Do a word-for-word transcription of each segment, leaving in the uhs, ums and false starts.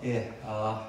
예, 아,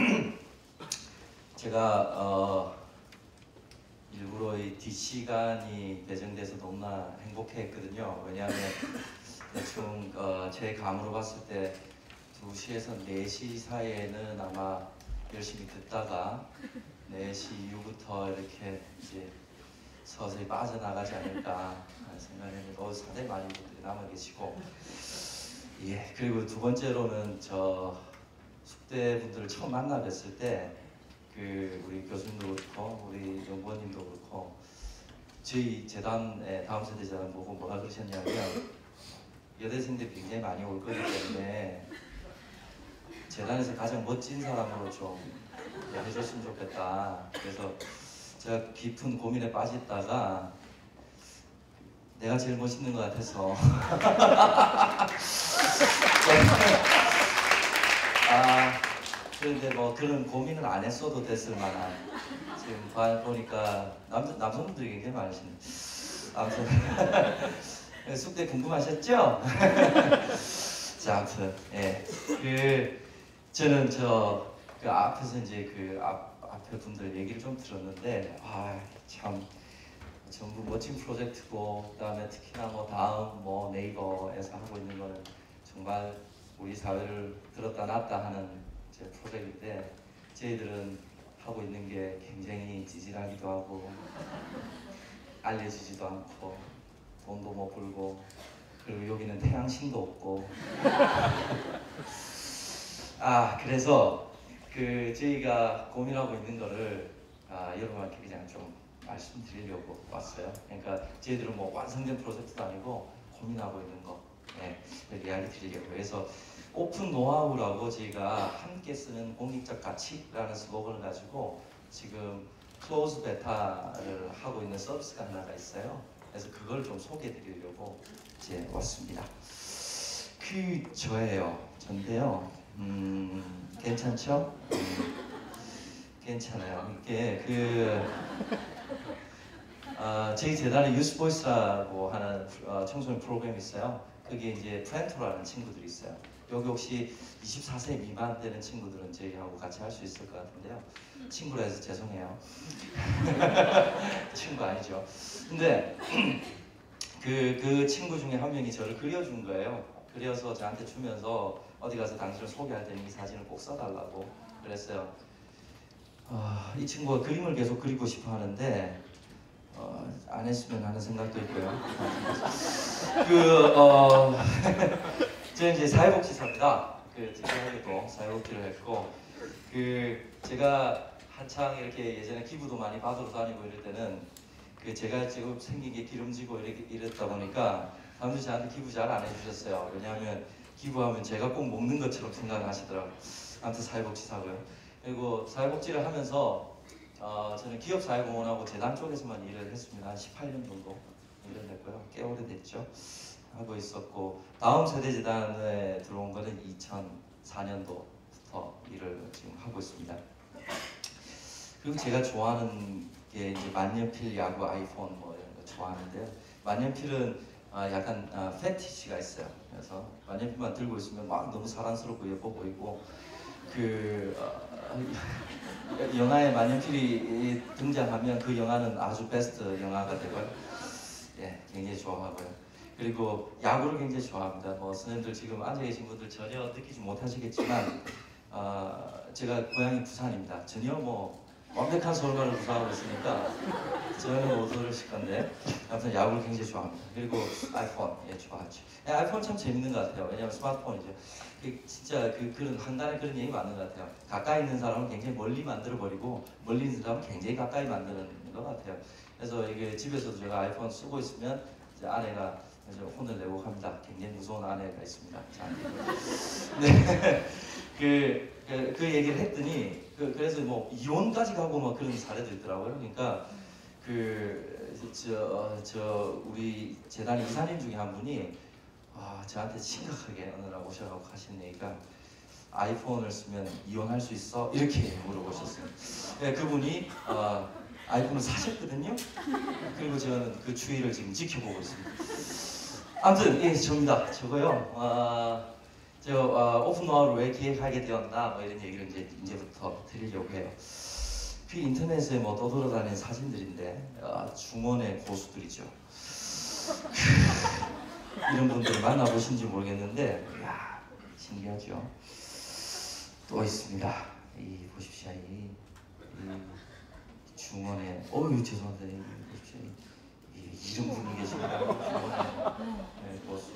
제가 어, 일부러 이 뒷시간이 배정돼서 너무나 행복했거든요. 왜냐하면 대충 어, 제 감으로 봤을 때 두 시에서 네 시 사이에는 아마 열심히 듣다가 네 시 이후부터 이렇게 이제 서서히 빠져나가지 않을까 하는 생각을 했는데 어, 상당히 많은 분들이 남아 계시고, 예, 그리고 두 번째로는 저 숙대 분들을 처음 만나 뵀을 때 그 우리 교수님도 그렇고 우리 연구원님도 그렇고 저희 재단의 다음 세대 재단 보고 뭐라 그러셨냐면, 여대생들이 굉장히 많이 올 거기 때문에 재단에서 가장 멋진 사람으로 좀 해줬으면 좋겠다. 그래서 제가 깊은 고민에 빠졌다가 내가 제일 멋있는 것 같아서 아, 그런데 뭐 그런 고민을 안 했어도 됐을 만한, 지금 보니까 남자, 남성분들이 굉장히 많으시네. 아무튼 숙대 궁금하셨죠? 자, 아무튼 예, 그 저는 저 그 앞에서 이제 그 앞, 앞에 분들 얘기를 좀 들었는데 아 참 전부 멋진 프로젝트고, 그다음에 특히나 뭐 다음 뭐 네이버에서 하고 있는 거는 정말 우리 사회를 들었다 놨다 하는 제 프로젝트인데, 저희들은 하고 있는 게 굉장히 찌질하기도 하고 알려지지도 않고 돈도 못 벌고, 그리고 여기는 태양신도 없고 아, 그래서 그 저희가 고민하고 있는 거를 아, 여러분한테 그냥 좀 말씀드리려고 왔어요. 그러니까 저희들은 뭐 완성된 프로젝트도 아니고 고민하고 있는 거, 네, 이야기 드리려고. 그래서 오픈 노하우라고 저희가 함께 쓰는 공익적 가치라는 슬로건을 가지고 지금 클로즈 베타를 하고 있는 서비스가 하나가 있어요. 그래서 그걸 좀 소개해 드리려고 이제 왔습니다. 그 저예요. 전데요. 음, 괜찮죠? 음, 괜찮아요. 이게 그 어, 저희 재단에 유스보이스라고 하는 어, 청소년 프로그램이 있어요. 그게 이제 프렌토라는 친구들이 있어요. 여기 혹시 이십사 세 미만 되는 친구들은 저희하고 같이 할 수 있을 것 같은데요. 친구라 해서 죄송해요. 친구 아니죠. 근데 그, 그 친구 중에 한 명이 저를 그려준 거예요. 그려서 저한테 주면서 어디 가서 당신을 소개할 때는 이 사진을 꼭 써달라고 그랬어요. 어, 이 친구가 그림을 계속 그리고 싶어 하는데 어, 안 했으면 하는 생각도 있고요. 그, 어, 저는 이제 사회복지사입니다. 그, 특이하게도 사회복지를 했고, 그, 제가 한창 이렇게 예전에 기부도 많이 받으러 다니고 이럴 때는 그 제가 지금 생긴 게 기름지고 이렇게 이랬다 보니까 사람들이 저한테 기부 잘 안 해주셨어요. 왜냐하면 기부하면 제가 꼭 먹는 것처럼 생각하시더라고요. 아무튼 사회복지사고요. 그리고 사회복지를 하면서 어, 저는 기업사회공헌하고 재단 쪽에서만 일을 했습니다. 한 십팔 년 정도 일을 했고요. 꽤 오래됐죠. 하고 있었고, 다음 세대재단에 들어온 거는 이천사 년도부터 일을 지금 하고 있습니다. 그리고 제가 좋아하는 게 이제 만년필, 야구, 아이폰 뭐 이런 거 좋아하는데요. 만년필은 아, 약간 아, 패티시가 있어요. 그래서 만년필만 들고 있으면 막 너무 사랑스럽고 예뻐 보이고, 그 어, 영화에 만년필이 등장하면 그 영화는 아주 베스트 영화가 되고요. 예, 굉장히 좋아하고요. 그리고 야구를 굉장히 좋아합니다. 뭐 선생님들 지금 앉아 계신 분들 전혀 느끼지 못하시겠지만 어, 제가 고향이 부산입니다. 전혀 뭐 완벽한 서울말을 구사하고 있으니까 저는 못 들으실 건데, 아무튼 야구를 굉장히 좋아합니다. 그리고 아이폰, 예, 좋아하죠. 예, 아이폰 참 재밌는 것 같아요. 왜냐하면 스마트폰이죠. 그, 진짜 그, 그런 한간에 그런 얘기 맞는 것 같아요. 가까이 있는 사람은 굉장히 멀리 만들어버리고 멀리 있는 사람은 굉장히 가까이 만드는 것 같아요. 그래서 이게 집에서도 제가 아이폰 쓰고 있으면 이제 아내가 이제 혼을 내고 합니다. 굉장히 무서운 아내가 있습니다. 네. 그, 그, 그 얘기를 했더니 그, 그래서 뭐 이혼까지 가고 뭐 그런 사례도 있더라고요. 그러니까 그 저 저 우리 재단 이사님 중에 한 분이 아, 저한테 심각하게 어느 날 오셔가지고 하시는 얘기가, 아이폰을 쓰면 이혼할 수 있어? 이렇게 물어보셨어요. 네, 그분이 어, 아이폰을 사셨거든요. 그리고 저는 그 추이를 지금 지켜보고 있습니다. 아무튼 예, 접니다. 저거요. 어, 저 어, 오픈 노하우를 왜 기획하게 되었나 뭐 이런 얘기를 이제 이제부터 드리려고 해요. 그 인터넷에 뭐 떠돌아다니는 사진들인데 어, 중원의 고수들이죠. 이런 분들을 만나보신지 모르겠는데 이야 신기하죠. 또 있습니다. 이 보십시오. 이, 이 중원에 어유 죄송합니다. 이 보십시오. 이, 이 이런 분이 계십니다. 중원의 네, 고수.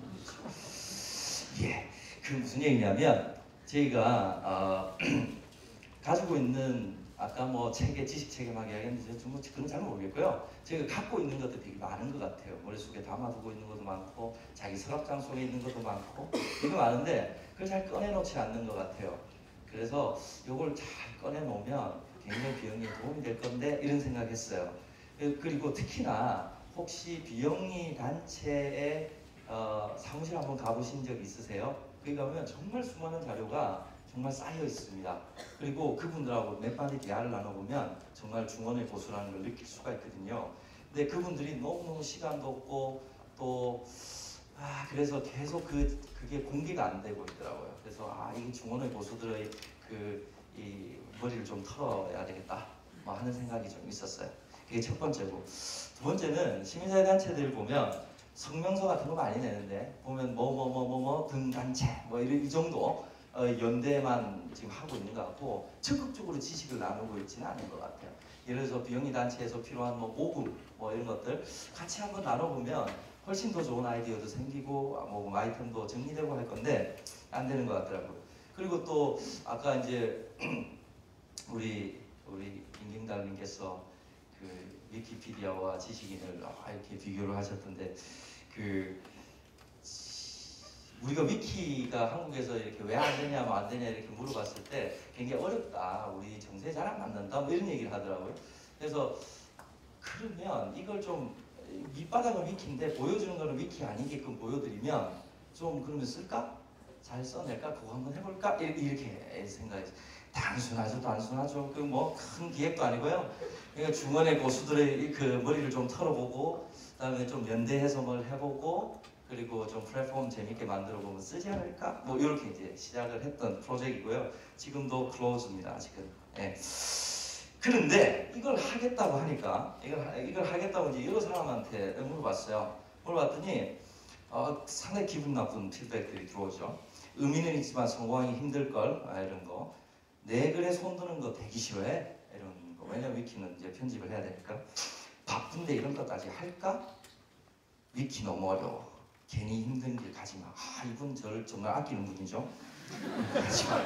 예, 그 무슨 얘기냐면 저희가 어, 가지고 있는 아까 뭐 체계, 지식 체계 막 이야기했는데 정말 그건 잘 모르겠고요. 저희가 갖고 있는 것도 되게 많은 것 같아요. 머릿속에 담아두고 있는 것도 많고 자기 서랍장 속에 있는 것도 많고 되게 많은데 그걸 잘 꺼내놓지 않는 것 같아요. 그래서 이걸 잘 꺼내놓으면 굉장히 비영리에 도움이 될 건데 이런 생각했어요. 그리고 특히나 혹시 비영리 단체에 어, 사무실 한번 가보신 적 있으세요? 거기 가보면 정말 수많은 자료가 정말 쌓여 있습니다. 그리고 그분들하고 몇 마디 대화를 나눠보면 정말 중원의 고수라는 걸 느낄 수가 있거든요. 근데 그분들이 너무너무 시간도 없고 또 아, 그래서 계속 그, 그게 공개가 안 되고 있더라고요. 그래서 아, 이게 중원의 고수들의 그 이 머리를 좀 털어야 되겠다 뭐 하는 생각이 좀 있었어요. 그게 첫 번째고, 두 번째는 시민사회 단체들 보면 성명서 같은 거 많이 내는데 보면 뭐 뭐 뭐 뭐 뭐 등단체 뭐 이런 이 정도 어, 연대만 지금 하고 있는 것 같고 적극적으로 지식을 나누고 있지는 않은 것 같아요. 예를 들어서 비영리 단체에서 필요한 뭐 모금 뭐 이런 것들 같이 한번 나눠보면 훨씬 더 좋은 아이디어도 생기고 뭐 아이템도 정리되고 할 건데 안 되는 것 같더라고요. 그리고 또 아까 이제 우리 우리 임경달님께서 그 위키피디아와 지식인을 이렇게 비교를 하셨던데 그 우리가 위키가 한국에서 이렇게 왜 안 되냐 뭐 안 되냐 이렇게 물어봤을 때 굉장히 어렵다, 우리 정세에 잘 안 맞는다 뭐 이런 얘기를 하더라고요. 그래서 그러면 이걸 좀 밑바닥은 위키인데 보여주는 거는 위키 아니게끔 보여드리면 좀 그러면 쓸까? 잘 써낼까? 그거 한번 해볼까? 이렇게 생각했어요. 단순하죠, 단순하죠. 그 뭐 큰 기획도 아니고요. 그러니까 중원의 고수들의 그 머리를 좀 털어보고, 그다음에 좀 연대 해석을 해보고, 그리고 좀 플랫폼 재밌게 만들어보면 쓰지 않을까? 뭐 이렇게 이제 시작을 했던 프로젝트이고요. 지금도 클로즈입니다. 아직은. 예. 그런데 이걸 하겠다고 하니까 이걸 이걸 하겠다고 이제 여러 사람한테 물어봤어요. 물어봤더니 어, 상당히 기분 나쁜 피드백들이 들어오죠. 의미는 있지만 성공하기 힘들 걸 아, 이런 거. 내 글에 손드는 거 되게 싫어해 이런 거. 왜냐면 위키는 이제 편집을 해야 되니까. 바쁜데 이런 것까지 할까? 위키 너무 어려워. 괜히 힘든 길 가지 마. 아, 이분 저를 정말 아끼는 분이죠. 가지 마.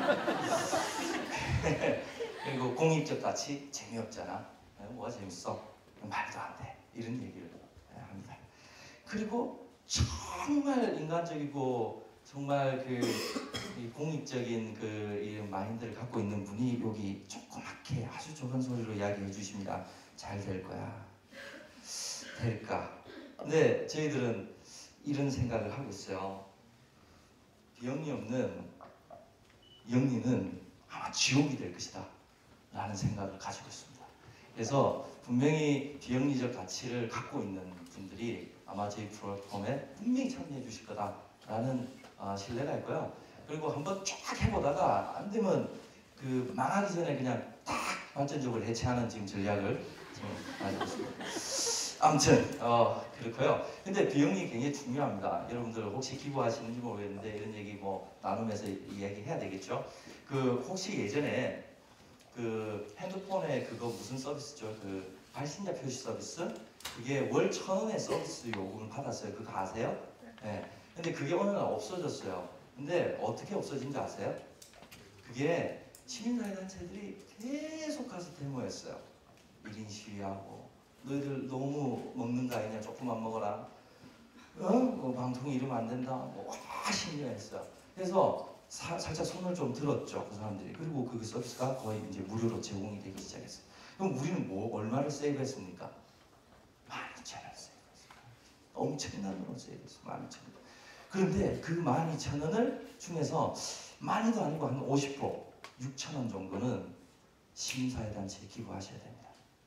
그리고 공익적 가치 재미없잖아. 뭐가 재밌어? 말도 안 돼. 이런 얘기를 합니다. 그리고 정말 인간적이고 정말 그 공익적인 그 마인드를 갖고 있는 분이 여기 조그맣게 아주 좋은 소리로 이야기해 주십니다. 잘 될 거야. 될까? 근데 저희들은 이런 생각을 하고 있어요. 비영리 없는 영리는 아마 지옥이 될 것이다 라는 생각을 가지고 있습니다. 그래서 분명히 비영리적 가치를 갖고 있는 분들이 아마 저희 플랫폼에 분명히 참여해 주실 거다라는 어, 신뢰가 있고요. 그리고 한번 쫙 해보다가 안 되면 그 망하기 전에 그냥 딱 완전적으로 해체하는 지금 전략을 지금 가지고 있습니다. 아무튼 어, 그렇고요. 근데 비영리 굉장히 중요합니다. 여러분들 혹시 기부하시는지 모르겠는데 이런 얘기 뭐 나누면서 이야기해야 되겠죠. 그 혹시 예전에 그 핸드폰에 그거 무슨 서비스죠? 그 발신자 표시 서비스? 그게 월 천 원의 서비스 요금을 받았어요. 그거 아세요? 네. 근데 그게 어느 날 없어졌어요. 근데 어떻게 없어진지 아세요? 그게 시민사회 단체들이 계속 가서 데모했어요. 일 인 시위하고 너희들 너무 먹는 거 아니냐, 조금만 먹어라. 어? 뭐 방통위 이러면 안 된다. 뭐 와, 신경했어요. 그래서 사, 살짝 손을 좀 들었죠, 그 사람들이. 그리고 그 서비스가 거의 이제 무료로 제공이 되기 시작했어요. 그럼 우리는 뭐 얼마를 세이브했습니까? 만 이천 원을 세이브했어요. 엄청난 돈을 세이브했어요. 만 이천 원. 그런데 그 만 이천 원을 중에서 많이도 아니고 한 오십 퍼센트, 육천 원 정도는 시민사회 단체에 기부하셔야 됩니다.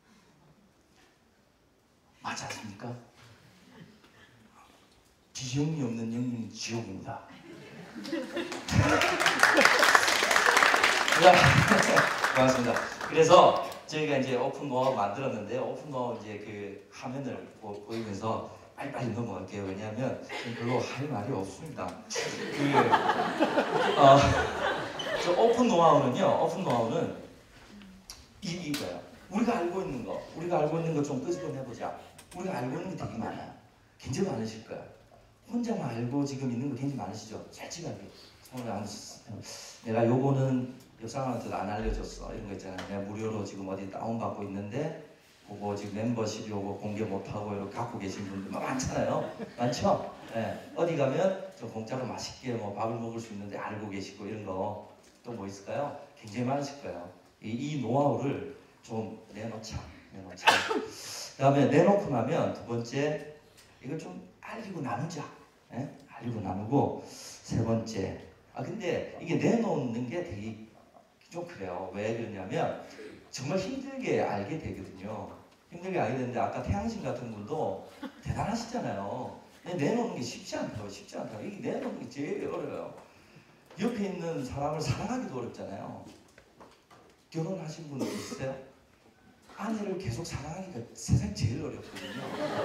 맞지 않습니까? 비영리 없는 영리는 지옥입니다. 고맙습니다. 그래서 저희가 이제 오픈 노하우 만들었는데 오픈 노하우 이제 그 화면을 보, 보이면서 빨리빨리 넘어갈게요. 왜냐하면 별로 할 말이 없습니다. 그, 어, 저 오픈 노하우는요. 오픈 노하우는 이, 이거예요. 우리가 알고 있는 거, 우리가 알고 있는 거 좀 끄집어내보자. 우리가 알고 있는 게 되게 많아요. 굉장히 많으실 거예요. 혼자만 알고 지금 있는 거 굉장히 많으시죠? 솔직하게. 오늘 안, 내가 요거는 옆 사람한테도 안 알려줬어. 이런 거 있잖아요. 내가 무료로 지금 어디 다운받고 있는데 그거 지금 멤버십이 오고 공개 못하고 이렇게 갖고 계신 분들 많잖아요. 많죠? 네. 어디 가면 저 공짜로 맛있게 뭐 밥을 먹을 수 있는데 알고 계시고 이런 거 또 뭐 있을까요? 굉장히 많으실 거예요. 이, 이 노하우를 좀 내놓자. 내놓자. 그 다음에 내놓고 나면 두 번째 이걸 좀 알리고 나누자. 예? 알리고 나누고 세 번째 아 근데 이게 내놓는 게 되게 좀 그래요. 왜 그러냐면 정말 힘들게 알게 되거든요. 힘들게 알게 되는데 아까 태양신 같은 분도 대단하시잖아요. 근데 내놓는 게 쉽지 않다고 쉽지 않다고 이게 내놓는 게 제일 어려워요. 옆에 있는 사람을 사랑하기도 어렵잖아요. 결혼하신 분들 있으세요? 아내를 계속 사랑하기가 세상 제일 어렵거든요.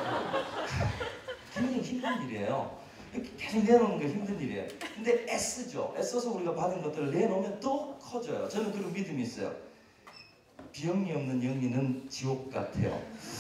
굉장히 힘든 일이에요. 계속 내놓는 게 힘든 일이에요. 근데 애쓰죠. 애써서 우리가 받은 것들을 내놓으면 또 커져요. 저는 그런 믿음이 있어요. 비영리 없는 영리는 지옥 같아요.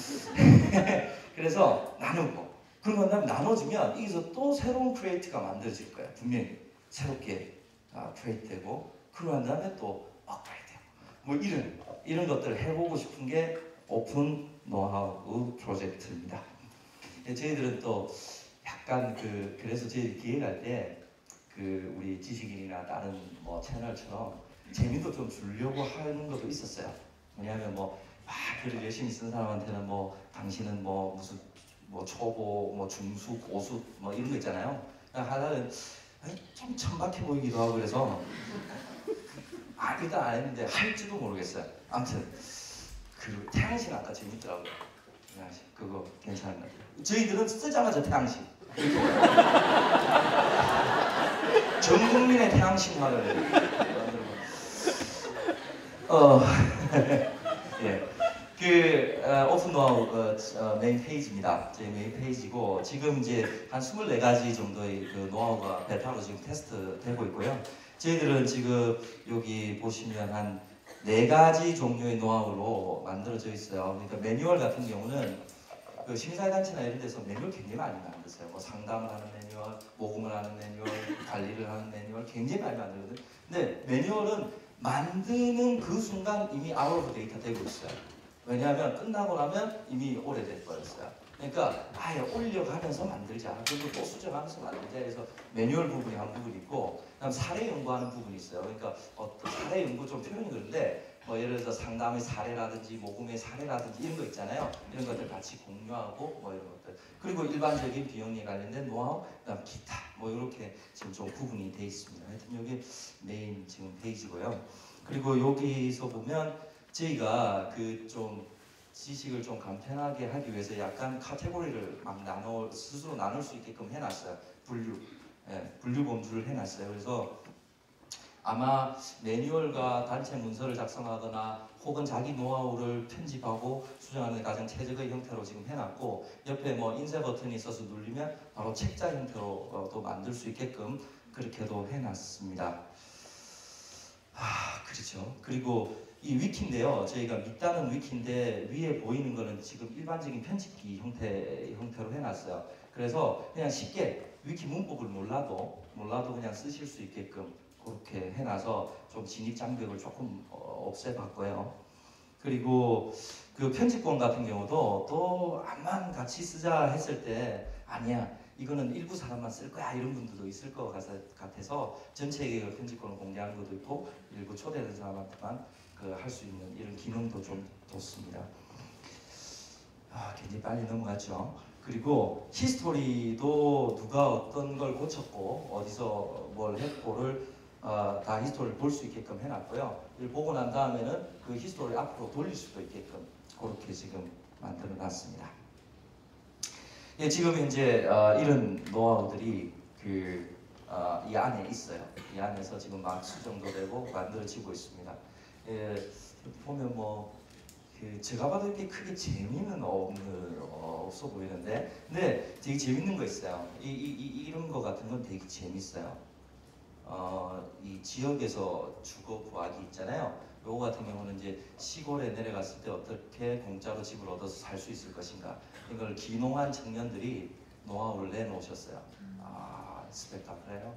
그래서 나누고 그러고 나면 나눠주면 여기서 또 새로운 크리에이트가 만들어질 거예요. 분명히 새롭게 아, 크리에이트 되고 그러고 난 다음에 또 업그레이드 되고 뭐 이런 이런 것들을 해보고 싶은 게 오픈 노하우 프로젝트입니다. 저희들은 또 약간 그 그래서 저희 기획할 때 그 우리 지식인이나 다른 뭐 채널처럼 재미도 좀 주려고 하는 것도 있었어요. 왜냐하면 뭐 막 글을 열심히 쓴 사람한테는 뭐 당신은 뭐 무슨 뭐 초보, 뭐 중수, 고수 뭐 이런 거 있잖아요. 하다는 좀 천박해 보이기도 하고 그래서 아 일단 안 했는데 할지도 모르겠어요. 아무튼 그 태양신 아까 재밌더라고요. 태양신 그거 괜찮은 것 같아요. 저희들은 쓰자마자 태양신. 전 국민의 태양신화를 만들고 어 예. 그 어, 오픈 노하우 어, 어, 메인 페이지입니다. 제 메인 페이지고 지금 이제 한 스물네 가지 정도의 그 노하우가 베타로 지금 테스트 되고 있고요. 저희들은 지금 여기 보시면 한 네 가지 종류의 노하우로 만들어져 있어요. 그러니까 매뉴얼 같은 경우는 그 시민사회단체나 이런 데서 매뉴얼 굉장히 많이 만드세요. 뭐 상담을 하는 매뉴얼, 모금을 하는 매뉴얼, 관리를 하는 매뉴얼 굉장히 많이 만들거든요. 근데 매뉴얼은 만드는 그 순간 이미 아웃 오브 데이터 되고 있어요. 왜냐하면 끝나고 나면 이미 오래돼 버렸어요. 그러니까 아예 올려가면서 만들자. 그리고 또 수정하면서 만들자 해서 매뉴얼 부분이 한 부분이 있고 그다음 사례 연구하는 부분이 있어요. 그러니까 어떤 사례 연구 좀 표현이 그런데 뭐 예를 들어서 상담의 사례라든지 모금의 사례라든지 이런 거 있잖아요. 이런 것들 같이 공유하고 뭐 이런 것들 그리고 일반적인 비영리에 관련된 노하우 그다음 기타 뭐 이렇게 지금 좀 구분이 돼 있습니다. 하여튼 여기 메인 지금 페이지고요. 그리고 여기서 보면 저희가 그 좀 지식을 좀 간편하게 하기 위해서 약간 카테고리를 막 나눠 스스로 나눌 수 있게끔 해놨어요. 분류, 예, 분류 범주를 해놨어요. 그래서 아마 매뉴얼과 단체 문서를 작성하거나 혹은 자기 노하우를 편집하고 수정하는 가장 최적의 형태로 지금 해놨고 옆에 뭐 인쇄 버튼이 있어서 누르면 바로 책자 형태로도 만들 수 있게끔 그렇게도 해놨습니다. 아, 그렇죠. 그리고 이 위키인데요. 저희가 밑단은 위키인데 위에 보이는 거는 지금 일반적인 편집기 형태, 형태로 해놨어요. 그래서 그냥 쉽게 위키 문법을 몰라도 몰라도 그냥 쓰실 수 있게끔 그렇게 해놔서 좀 진입 장벽을 조금 어, 없애봤고요. 그리고 그 편집권 같은 경우도 또 암만 같이 쓰자 했을 때 아니야 이거는 일부 사람만 쓸 거야 이런 분들도 있을 것 같아서 전체의 편집권을 공개하는 것도 있고 일부 초대된 사람한테만 그 할 수 있는 이런 기능도 좀 뒀습니다. 아, 굉장히 빨리 넘어갔죠. 그리고 히스토리도 누가 어떤 걸 고쳤고 어디서 뭘 했고를 어, 다 히스토리를 볼 수 있게끔 해놨고요. 이걸 보고 난 다음에는 그 히스토리를 앞으로 돌릴 수도 있게끔 그렇게 지금 만들어놨습니다. 예, 지금 이제 어, 이런 노하우들이 그 어, 이 안에 있어요. 이 안에서 지금 막 수정도 되고 만들어지고 있습니다. 예, 보면 뭐 그 제가 봐도 이렇게 크게 재미는 없는, 어, 없어 보이는데, 근데 되게 재밌는 거 있어요. 이, 이, 이, 이런 거 같은 건 되게 재밌어요. 어, 이 지역에서 주거 구하기 있잖아요. 요거 같은 경우는 이제 시골에 내려갔을 때 어떻게 공짜로 집을 얻어서 살 수 있을 것인가, 이걸 귀농한 청년들이 노하우를 내놓으셨어요. 아, 스펙타클해요.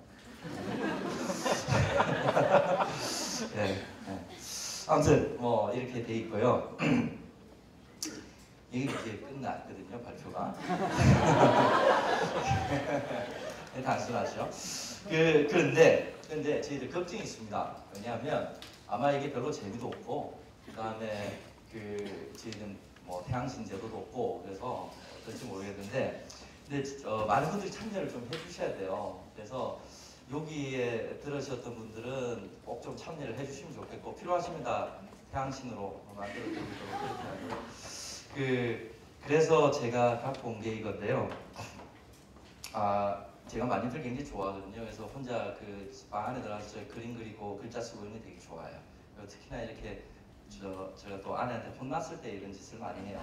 네, 네. 아무튼 뭐 이렇게 돼 있고요. 이게 이제 끝났거든요, 발표가. 네, 단순하죠. 그 그런데 근데 저희들 걱정이 있습니다. 왜냐하면 아마 이게 별로 재미도 없고, 그다음에 그 저희는 뭐 태양신 제도도 없고, 그래서 어떨지 모르겠는데, 근데 어, 많은 분들이 참여를 좀 해주셔야 돼요. 그래서 여기에 들으셨던 분들은 꼭 좀 참여를 해주시면 좋겠고, 필요하시면 다 태양신으로 만들어 드리도록 그렇게 하고요. 그 그래서 제가 갖고 온 게 이건데요. 아, 제가 만년필 굉장히 좋아하거든요. 그래서 혼자 그 방 안에 들어가서 그림 그리고 글자 쓰고 있는 게 되게 좋아요. 그리고 특히나 이렇게 저 제가 또 아내한테 혼났을 때 이런 짓을 많이 해요.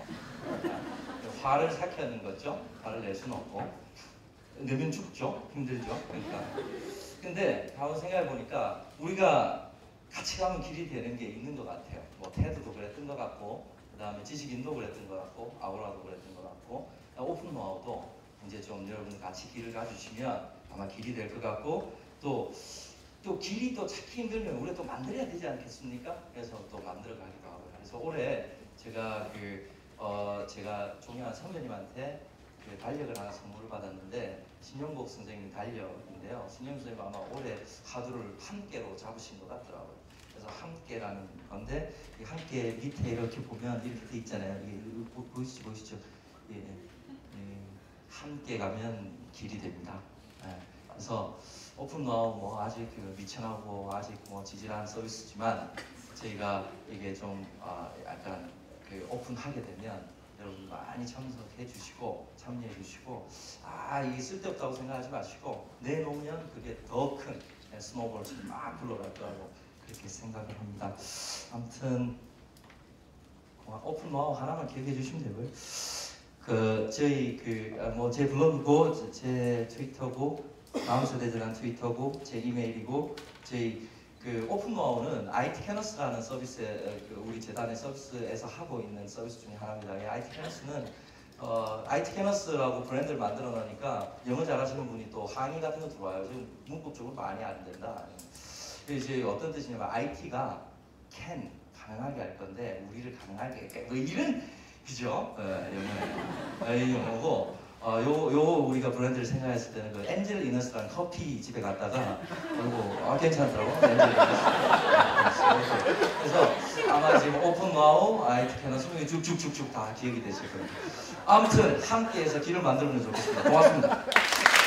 화를 삭히는 거죠. 화를 낼 수는 없고, 내면 죽죠. 힘들죠. 그러니까. 근데 한번 생각해 보니까 우리가 같이 가면 길이 되는 게 있는 것 같아요. 뭐 테드도 그랬던 것 같고, 그 다음에 지식인도 그랬던 것 같고, 아우라도 그랬던 것 같고, 오픈 노하우도 이제 좀 여러분 같이 길을 가주시면 아마 길이 될 것 같고, 또, 또 길이 또 찾기 힘들면 우리가 또 만들어야 되지 않겠습니까? 그래서 또 만들어 가기도 하고요. 그래서 올해 제가 그, 어, 제가 존경하는 선배님한테 그 달력을 하나 선물을 받았는데, 신영복 선생님 달력인데요. 신영 선생님 아마 올해 하루를 한 개로 잡으신 것 같더라고요. 그래서 함께라는 건데, 이 함께 밑에 이렇게 보면 이렇게 돼 있잖아요. 이게 보, 보이시죠, 보이시죠? 예, 예, 함께 가면 길이 됩니다. 예, 그래서 오픈 노하우 뭐 아직 그 미천하고 아직 뭐 지질한 서비스지만, 저희가 이게 좀 아, 약간 그 오픈하게 되면 여러분 많이 참석해 주시고 참여해 주시고, 아 이게 쓸데없다고 생각하지 마시고 내놓으면 그게 더 큰 스노볼처럼 막 굴러갈 거라고 그렇게 생각을 합니다. 아무튼 오픈 노하우 하나만 기억해 주시면 되고요. 그 저희 그 뭐 제 블로그고 제 트위터고, 다음 세대들한 트위터고, 제 이메일이고, 저희 그 오픈 노하우는 아이티 캐너스라는 서비스에, 그 우리 재단의 서비스에서 하고 있는 서비스 중에 하나입니다. 이 아이티 캐너스는 어, 아이티 캐너스라고 브랜드를 만들어 놓으니까 영어 잘하시는 분이 또 항의 같은 거 들어와요. 지금 문법적으로 많이 안 된다. 이제 어떤 뜻이냐면 아이티가 can 가능하게 할 건데 우리를 가능하게 해. 뭐 이런, 그죠? 네, 영어예요. 영어고. 어, 요, 요 우리가 브랜드를 생각했을 때는 그 엔젤 이너스라는 커피 집에 갔다가 그리고 아 괜찮더라고. 엔젤 이너스. 그래서 아마 지금 오픈 노하우, 아이티 캐너스 쭉쭉쭉쭉 다 기억이 되실 거예요. 아무튼 함께해서 길을 만들면 좋겠습니다. 고맙습니다.